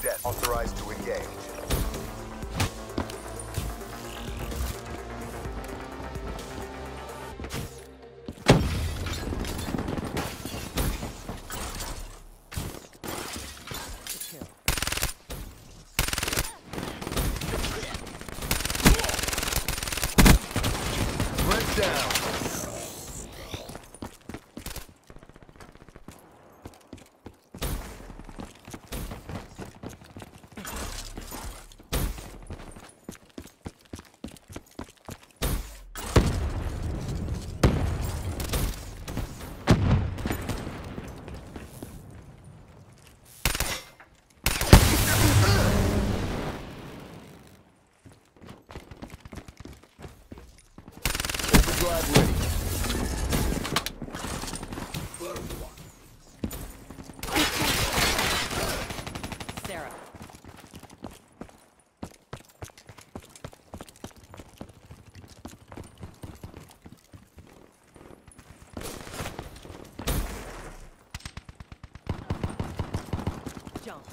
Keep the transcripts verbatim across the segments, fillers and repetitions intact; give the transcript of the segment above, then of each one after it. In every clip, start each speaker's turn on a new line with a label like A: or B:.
A: death authorized to engage. Down. Overdrive ready.
B: Sarah. Jump.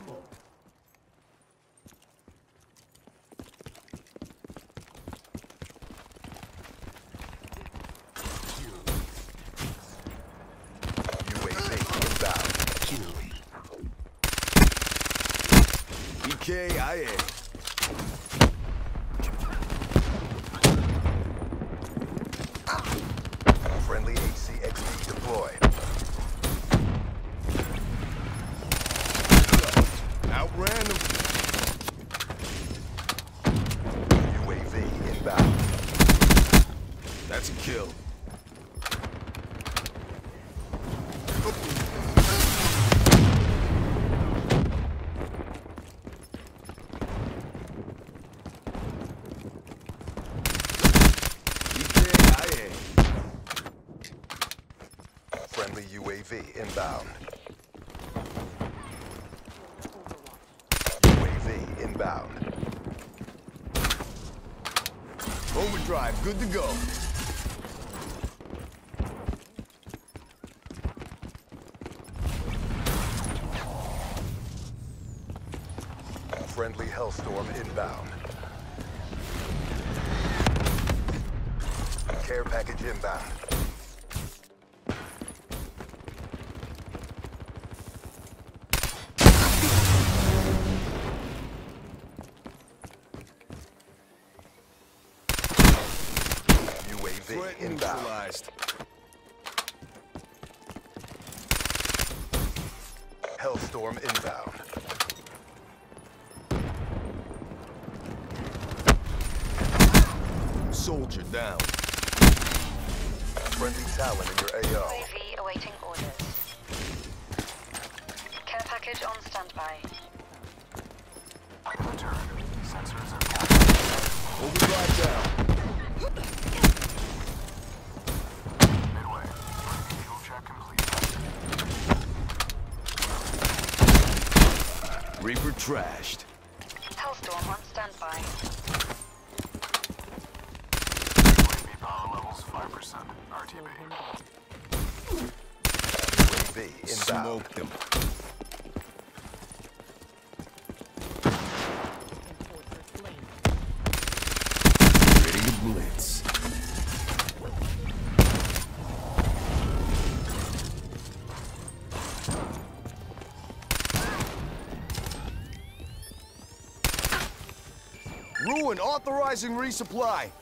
A: K I A. Friendly H C X D deployed. Outran them. U A V inbound. That's a kill. Friendly U A V inbound. U A V inbound. Overdrive, good to go. Friendly Hellstorm inbound. Care package inbound.
C: Threat neutralized.
A: Hellstorm inbound.
C: Soldier down.
A: Friendly Talon in your A O.
D: U A V awaiting orders. Care package on standby.
E: Return. Sensors are captured.
A: Overdrive down.
E: Midway. Fuel check complete.
C: Reaper trashed.
D: Hellstorm on standby.
E: U A V power levels five percent. R T B.
A: U A V inbound.
C: Smoked them. Ready to blitz.
A: Ruin authorizing resupply.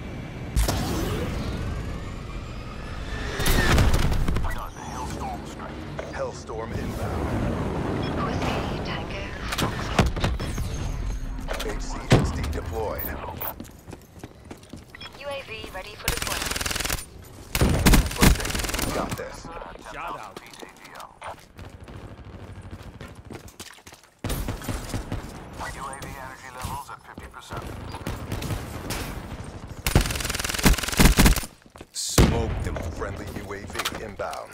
E: Done. Hailstorm strike.
A: Hellstorm inbound.
D: Whiskey Tango.
A: H C X D deployed.
D: U A V ready for deployment.
A: First aid, got this.
E: Shout out. U A V energy levels at fifty percent.
C: Smoked them.
A: Friendly U A V inbound.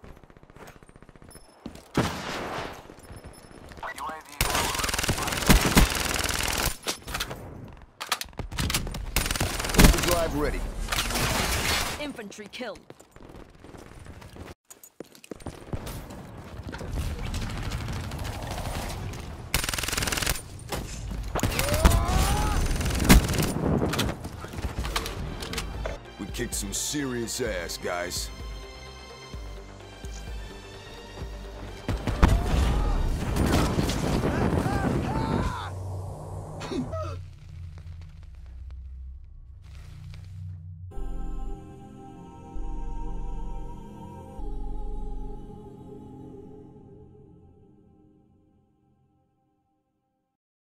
E: U A V
A: Overdrive ready.
B: Infantry killed.
C: We kicked some serious ass, guys.